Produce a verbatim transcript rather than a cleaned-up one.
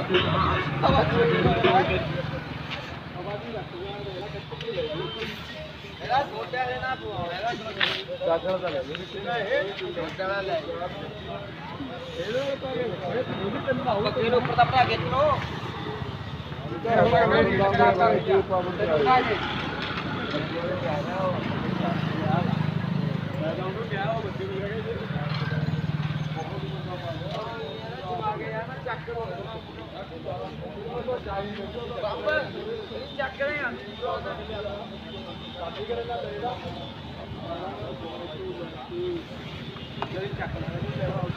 ਇਹਦਾ ਛੋਟਿਆ ਦੇ ਨਾ ਪਵਾਉਣਾ ਇਹਦਾ ਚਾਚਾ ਦਾ ਲੈ ਇਹ ਛੋਟਾ ਵਾਲਾ ਲੈ ਇਹਦੇ ਤਾਂ ਇਹ ਤੈਨੂੰ ਆਉ ਬੱਕੇ ਨੂੰ ਉੱਪਰ ਦਾ ਭਰਾ ਕੇ ਚਲੋ ਮੈਂ ਤਾਂ ਉਹਨੂੰ ਕਿਹਾ ਉਹ ਬੱਚੇ ਨੂੰ ਕਹਿੰਦੇ ਆ ਗਿਆ ਨਾ ਚੱਕ ਲੋ ਬੰਬ ਚੱਕ ਰਹੇ ਆ ਸਾਡੀ ਕਰੇ ਨਾ ਦੇਦਾ ਜਿਹੜੀ ਚੱਕ ਲੈ